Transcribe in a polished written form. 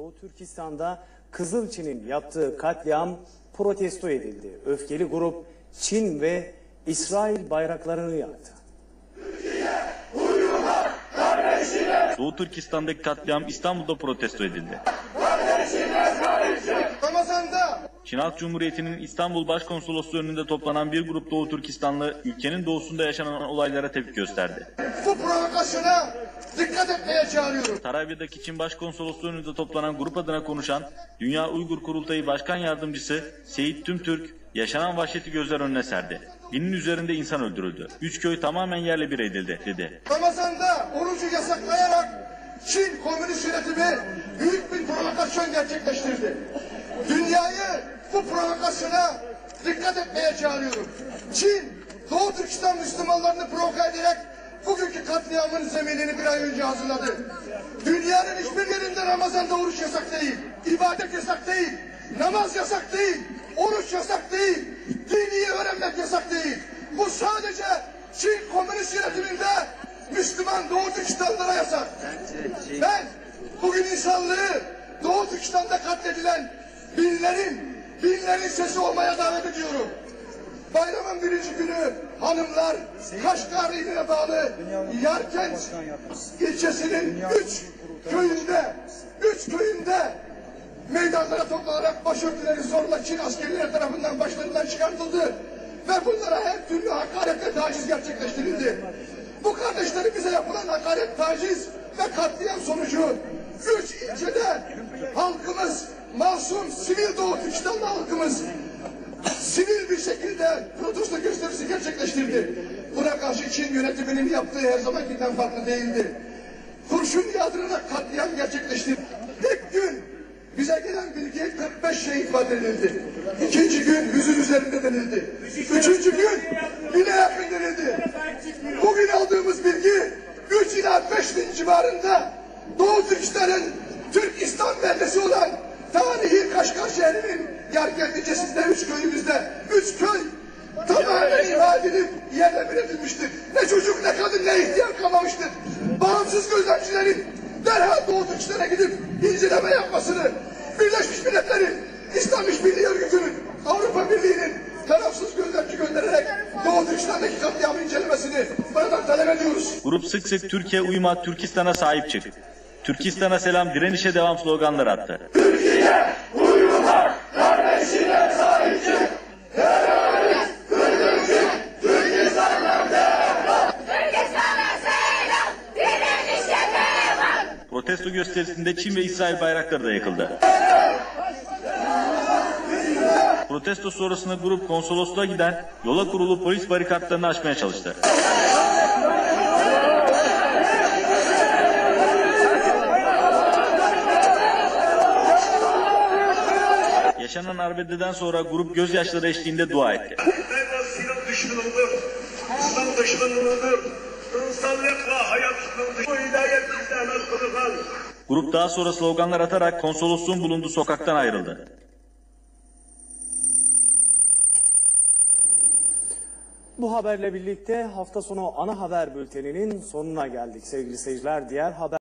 Doğu Türkistan'da Kızılçin'in yaptığı katliam protesto edildi. Öfkeli grup Çin ve İsrail bayraklarını yaktı. Doğu Türkistan'daki katliam İstanbul'da protesto edildi. Çin Halk Cumhuriyeti'nin İstanbul Başkonsolosluğu önünde toplanan bir grup Doğu Türkistanlı ülkenin doğusunda yaşanan olaylara tepki gösterdi. Bu provokasyona dikkat etmeye çağırıyorum. Sarayba'daki Çin Başkonsolosluğu önünde toplanan grup adına konuşan Dünya Uygur Kurultayı Başkan Yardımcısı Seyit Tümtürk yaşanan vahşeti gözler önüne serdi. Binin üzerinde insan öldürüldü. 3 köy tamamen yerle bir edildi dedi. Ramazan'da orucu yasaklayarak Çin komünist yönetimi büyük bir provokasyon gerçekleştirdi. Dünyayı bu provokasyona dikkat etmeye çağırıyorum. Çin, Doğu Türkistan Müslümanlarını provoke ederek bugünkü katliamın zeminini bir ay önce hazırladı. Dünyanın hiçbir yerinde Ramazan'da oruç yasak değil, ibadet yasak değil, namaz yasak değil, oruç yasak değil, dini öğrenmek yasak değil. Bu sadece Çin komünist yönetiminde Müslüman Doğu Türkistanlılara yasak. Ben bugün insanlığı Doğu Türkistan'da katledilen binlerin sesi olmaya davet ediyorum. Bayramın birinci günü hanımlar Kaşgarı'ya bağlı Yarkent ilçesinin üç köyünde meydanlara toplanarak başörtüleri zorla Çin askerleri tarafından başlarından çıkartıldı ve bunlara her türlü hakaret ve taciz gerçekleştirildi. Bu kardeşlerimize yapılan hakaret, taciz ve katliam sonucu 3 ilçede halkımız, masum sivil Doğu Türkistanlı halkımız sivil bir şekilde protesto gösterisi gerçekleştirdi. Buna karşı Çin yönetiminin yaptığı her zamankinden farklı değildi. Kurşun yağdırarak katliam gerçekleştirdi. İlk gün bize gelen bilgiye 45 şehit var denildi. İkinci gün 100'ün üzerinde denildi. Üçüncü gün 1000'e yakın denildi. Bugün aldığımız bilgi 3 ila 5 bin civarında Doğu Türkistan'ın Türkistan beldesi olan tarihi Kaşgar şehrinin Yarkent ilçesinde 3 köyümüzde 3 köy tamamen imha edilip yerle bir edilmiştir. Ne çocuk ne kadın ne ihtiyar kalmamıştır. Bağımsız gözlemcilerin derhal Doğu Türkistan'a gidip inceleme yapmasını, Birleşmiş Milletler'in, İslam İşbirliği Örgütü'nün, Avrupa Birliği'nin tarafsız gözlemci göndererek Doğu Türkistan'daki katliamı incelemesini buradan talep ediyoruz. Grup sık sık Türkiye uyma, Türkistan'a sahip çık. Türkistan'a selam, direnişe devam sloganları attı. Türkiye uyuma, kardeşine sahip çık. Terörist, öldürsün, Türkistan'a devam. Türkistan'a selam, direnişe devam. Protesto gösterisinde Çin ve İsrail bayrakları da yakıldı. Protesto sonrasında grup konsolosluğa giden yola kurulu polis barikatlarını aşmaya çalıştı. Yaşanan arbededen sonra grup gözyaşları eşliğinde dua etti. İslam düşmanıdır, İslam düşmanıdır, insanlık ve hayatının bu hidayet bizden kılınan. Grup daha sonra sloganlar atarak konsolosluğun bulunduğu sokaktan ayrıldı. Bu haberle birlikte hafta sonu ana haber bülteninin sonuna geldik sevgili seyirciler. Diğer haber